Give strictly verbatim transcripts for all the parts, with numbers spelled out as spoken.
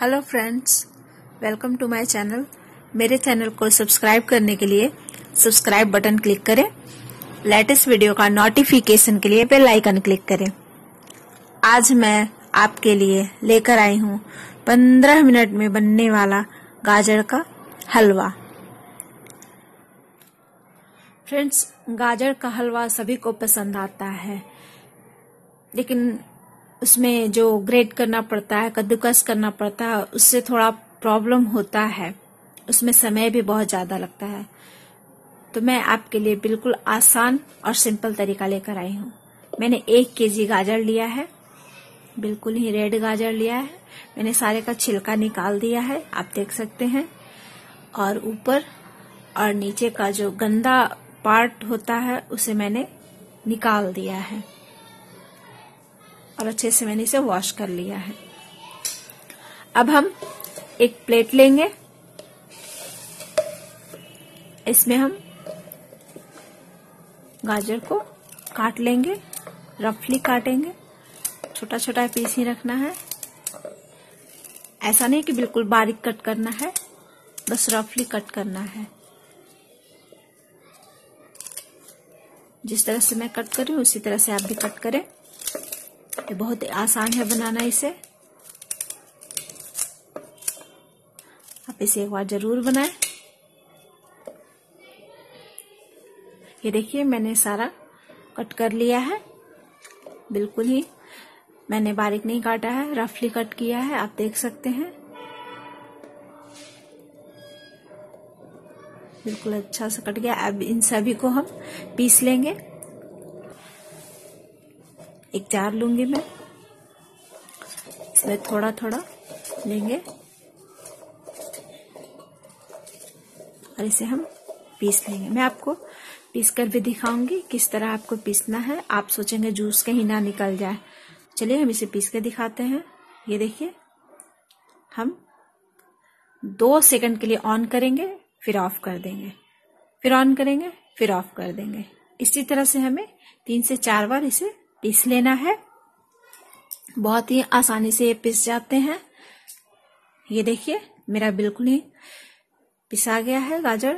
Hello friends, welcome to my channel. मेरे चैनल को सब्सक्राइब करने के लिए सब्सक्राइब बटन क्लिक करें। लेटेस्ट वीडियो का नोटिफिकेशन के लिए बेल आइकन क्लिक करें। आज मैं आपके लिए लेकर आई हूँ पंद्रह मिनट में बनने वाला गाजर का हलवा। फ्रेंड्स, गाजर का हलवा सभी को पसंद आता है, लेकिन उसमें जो ग्रेट करना पड़ता है, कद्दूकस करना पड़ता है, उससे थोड़ा प्रॉब्लम होता है। उसमें समय भी बहुत ज्यादा लगता है। तो मैं आपके लिए बिल्कुल आसान और सिंपल तरीका लेकर आई हूँ। मैंने एक केजी गाजर लिया है, बिल्कुल ही रेड गाजर लिया है। मैंने सारे का छिलका निकाल दिया है, आप देख सकते हैं। और ऊपर और नीचे का जो गंदा पार्ट होता है उसे मैंने निकाल दिया है और अच्छे से मैंने इसे वॉश कर लिया है। अब हम एक प्लेट लेंगे, इसमें हम गाजर को काट लेंगे, रफली काटेंगे। छोटा छोटा पीस ही रखना है, ऐसा नहीं कि बिल्कुल बारीक कट करना है, बस रफली कट करना है। जिस तरह से मैं कट कर रही हूँ उसी तरह से आप भी कट करें। ये बहुत आसान है बनाना इसे। आप इसे एक बार जरूर बनाएं। ये देखिए, मैंने सारा कट कर लिया है। बिल्कुल ही मैंने बारीक नहीं काटा है, रफली कट किया है, आप देख सकते हैं। बिल्कुल अच्छा से कट गया। अब इन सभी को हम पीस लेंगे। एक जार लूंगी मैं, इसमें थोड़ा थोड़ा लेंगे और इसे हम पीस लेंगे। मैं आपको पीस कर भी दिखाऊंगी किस तरह आपको पीसना है। आप सोचेंगे जूस कहीं ना निकल जाए। चलिए हम इसे पीस के दिखाते हैं। ये देखिए, हम दो सेकंड के लिए ऑन करेंगे, फिर ऑफ कर देंगे, फिर ऑन करेंगे, फिर ऑफ कर देंगे। इसी तरह से हमें तीन से चार बार इसे पीस लेना है। बहुत ही आसानी से ये पिस जाते हैं। ये देखिए, मेरा बिल्कुल ही पिसा गया है गाजर।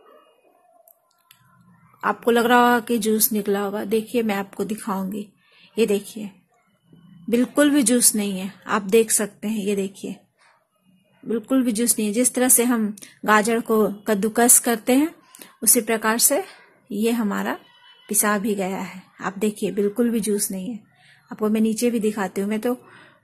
आपको लग रहा होगा कि जूस निकला होगा। देखिए, मैं आपको दिखाऊंगी। ये देखिए, बिल्कुल भी जूस नहीं है, आप देख सकते हैं। ये देखिए, बिल्कुल भी जूस नहीं है। जिस तरह से हम गाजर को कद्दूकस करते हैं उसी प्रकार से ये हमारा पिसा भी गया है। आप देखिए, बिल्कुल भी जूस नहीं है। आपको मैं नीचे भी दिखाती हूँ। मैं तो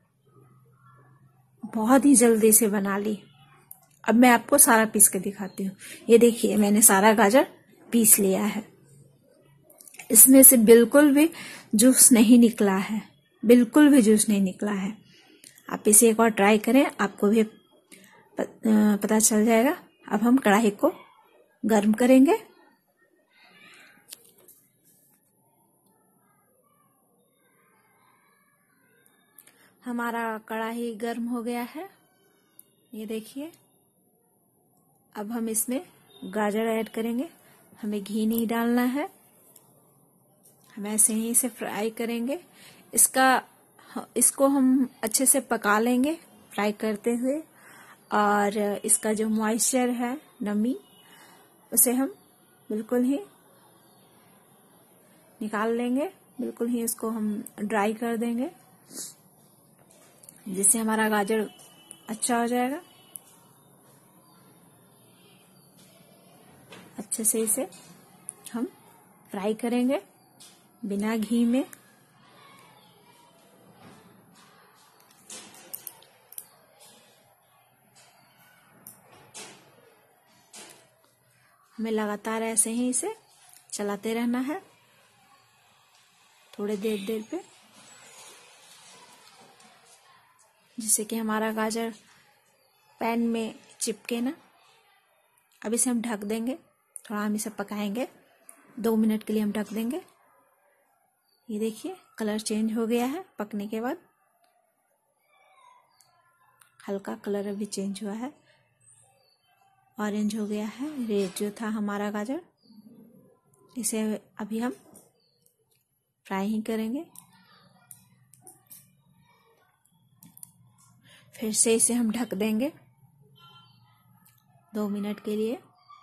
बहुत ही जल्दी से बना ली। अब मैं आपको सारा पीस के दिखाती हूँ। ये देखिए, मैंने सारा गाजर पीस लिया है। इसमें से बिल्कुल भी जूस नहीं निकला है, बिल्कुल भी जूस नहीं निकला है। आप इसे एक और ट्राई करें, आपको भी पता चल जाएगा। अब हम कढ़ाई को गर्म करेंगे। हमारा कढ़ाई गर्म हो गया है। ये देखिए, अब हम इसमें गाजर ऐड करेंगे। हमें घी नहीं डालना है, हम ऐसे ही इसे फ्राई करेंगे। इसका इसको हम अच्छे से पका लेंगे फ्राई करते हुए। और इसका जो मॉइस्चर है, नमी, उसे हम बिल्कुल ही निकाल लेंगे। बिल्कुल ही इसको हम ड्राई कर देंगे, जिससे हमारा गाजर अच्छा हो जाएगा। अच्छे से इसे हम फ्राई करेंगे बिना घी में। हमें लगातार ऐसे ही इसे चलाते रहना है, थोड़ी देर देर पे, जिससे कि हमारा गाजर पैन में चिपके ना। अब इसे हम ढक देंगे, थोड़ा हम इसे पकाएंगे। दो मिनट के लिए हम ढक देंगे। ये देखिए, कलर चेंज हो गया है पकने के बाद। हल्का कलर अभी चेंज हुआ है, ऑरेंज हो गया है। रेड जो था हमारा गाजर, इसे अभी हम फ्राई ही करेंगे। फिर से इसे हम ढक देंगे दो मिनट के लिए।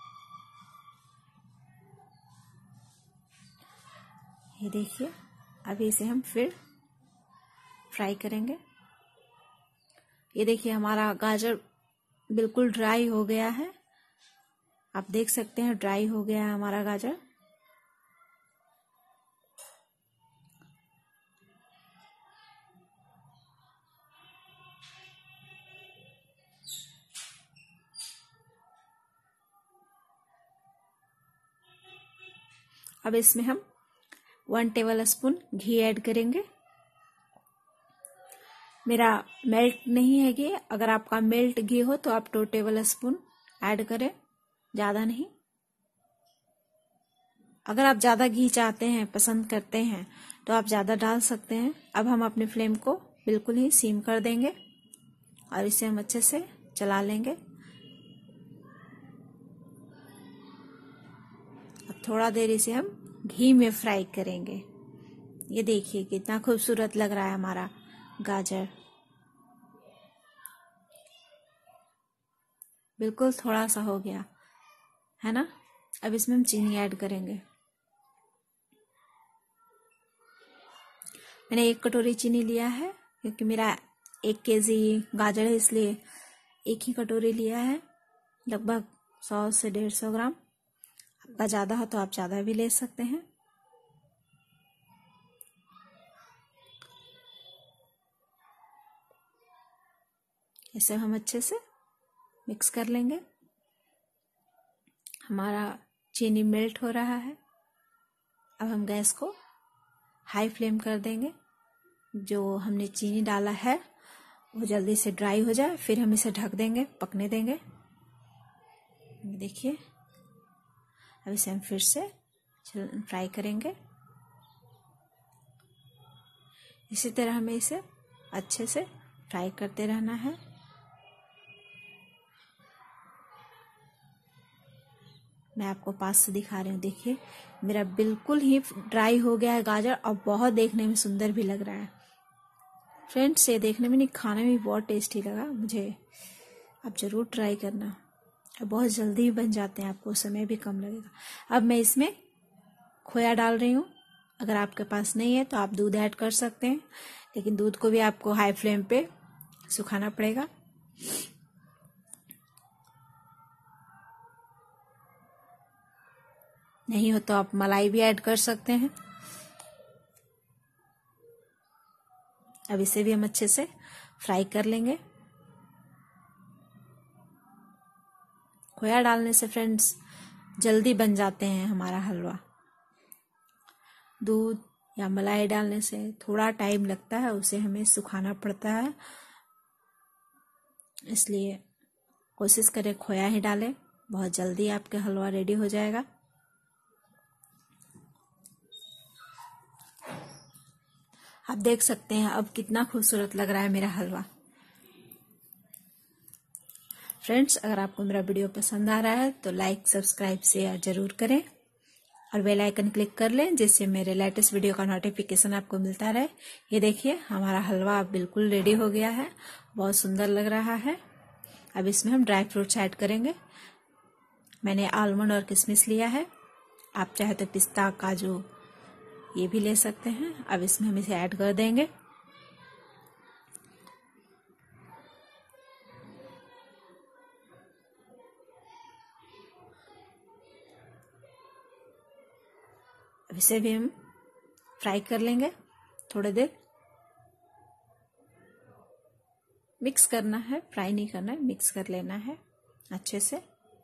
ये देखिए, अभी इसे हम फिर फ्राई करेंगे। ये देखिए, हमारा गाजर बिल्कुल ड्राई हो गया है। आप देख सकते हैं ड्राई हो गया है हमारा गाजर। अब इसमें हम वन टेबल स्पून घी ऐड करेंगे। मेरा मेल्ट नहीं है घी, अगर आपका मेल्ट घी हो तो आप टू टेबल स्पून ऐड करें, ज़्यादा नहीं। अगर आप ज़्यादा घी चाहते हैं, पसंद करते हैं, तो आप ज़्यादा डाल सकते हैं। अब हम अपने फ्लेम को बिल्कुल ही सीम कर देंगे और इसे हम अच्छे से चला लेंगे। अब थोड़ा देर इसे हम घी में फ्राई करेंगे। ये देखिए कितना खूबसूरत लग रहा है हमारा गाजर। बिल्कुल थोड़ा सा हो गया है ना। अब इसमें हम चीनी ऐड करेंगे। मैंने एक कटोरी चीनी लिया है, क्योंकि मेरा एक केजी गाजर है, इसलिए एक ही कटोरी लिया है। लगभग सौ से डेढ़ सौ ग्राम। आपका ज़्यादा हो तो आप ज़्यादा भी ले सकते हैं। इसे हम अच्छे से मिक्स कर लेंगे। हमारा चीनी मेल्ट हो रहा है। अब हम गैस को हाई फ्लेम कर देंगे। जो हमने चीनी डाला है वो जल्दी से ड्राई हो जाए, फिर हम इसे ढक देंगे, पकने देंगे। देखिए, अब इसे हम फिर से फ्राई करेंगे। इसी तरह हमें इसे अच्छे से फ्राई करते रहना है। मैं आपको पास से दिखा रही हूँ। देखिए, मेरा बिल्कुल ही ड्राई हो गया है गाजर और बहुत देखने में सुंदर भी लग रहा है। फ्रेंड्स, ये देखने में नहीं, खाने में भी बहुत टेस्टी लगा मुझे। आप ज़रूर ट्राई करना। बहुत जल्दी बन जाते हैं, आपको समय भी कम लगेगा। अब मैं इसमें खोया डाल रही हूँ। अगर आपके पास नहीं है तो आप दूध ऐड कर सकते हैं, लेकिन दूध को भी आपको हाई फ्लेम पे सुखाना पड़ेगा। नहीं हो तो आप मलाई भी ऐड कर सकते हैं। अब इसे भी हम अच्छे से फ्राई कर लेंगे। खोया डालने से फ्रेंड्स जल्दी बन जाते हैं हमारा हलवा। दूध या मलाई डालने से थोड़ा टाइम लगता है, उसे हमें सुखाना पड़ता है। इसलिए कोशिश करें खोया ही डालें, बहुत जल्दी आपका हलवा रेडी हो जाएगा। आप देख सकते हैं अब कितना खूबसूरत लग रहा है मेरा हलवा। फ्रेंड्स, अगर आपको मेरा वीडियो पसंद आ रहा है तो लाइक, सब्सक्राइब, शेयर जरूर करें और बेल आइकन क्लिक कर लें, जिससे मेरे लेटेस्ट वीडियो का नोटिफिकेशन आपको मिलता रहे। ये देखिए, हमारा हलवा अब बिल्कुल रेडी हो गया है, बहुत सुंदर लग रहा है। अब इसमें हम ड्राई फ्रूट्स ऐड करेंगे। मैंने आलमंड और किशमिश लिया है, आप चाहे तो पिस्ता, काजू ये भी ले सकते हैं। अब इसमें हम इसे ऐड कर देंगे। अब इसे भी हम फ्राई कर लेंगे थोड़ी देर। मिक्स करना है, फ्राई नहीं करना है, मिक्स कर लेना है अच्छे से।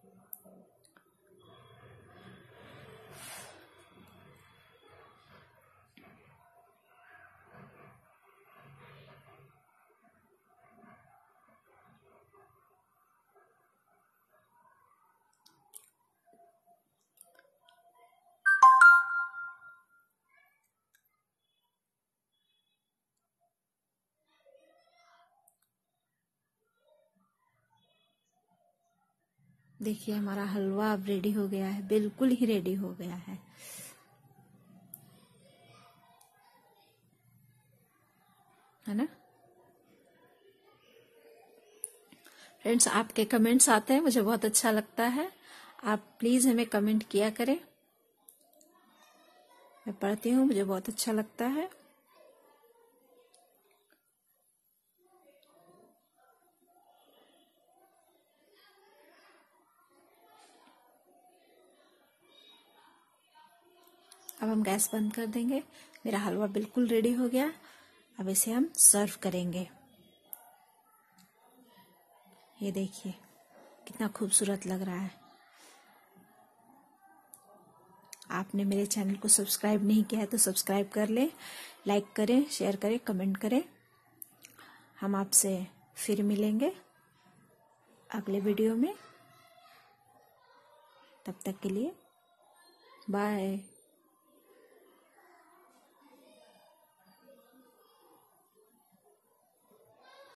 देखिए, हमारा हलवा अब रेडी हो गया है, बिल्कुल ही रेडी हो गया है। है ना। फ्रेंड्स, आपके कमेंट्स आते हैं, मुझे बहुत अच्छा लगता है। आप प्लीज हमें कमेंट किया करें, मैं पढ़ती हूँ, मुझे बहुत अच्छा लगता है। अब हम गैस बंद कर देंगे। मेरा हलवा बिल्कुल रेडी हो गया। अब इसे हम सर्व करेंगे। ये देखिए कितना खूबसूरत लग रहा है। आपने मेरे चैनल को सब्सक्राइब नहीं किया है तो सब्सक्राइब कर लें, लाइक करें, शेयर करें, कमेंट करें। हम आपसे फिर मिलेंगे अगले वीडियो में। तब तक के लिए बाय।